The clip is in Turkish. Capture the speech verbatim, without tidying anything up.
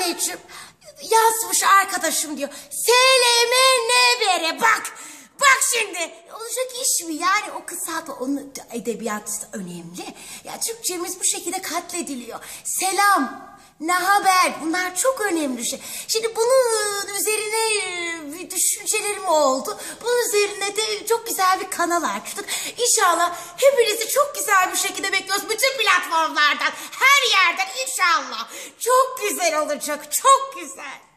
anneciğim yazmış arkadaşım diyor. S L M N bere bak. Bak şimdi olacak iş mi? Yani o kısaltma, onun edebiyatı önemli. Ya Türkçemiz bu şekilde katlediliyor. Selam, ne haber? Bunlar çok önemli şey. Şimdi bunun üzerine bir düşüncelerim oldu. Bunun üzerine de çok güzel bir kanal açtık. İnşallah hepinizi çok güzel bir şekilde bekliyoruz. Bütün platformlardan, her yerden inşallah. Çok güzel olacak, çok güzel.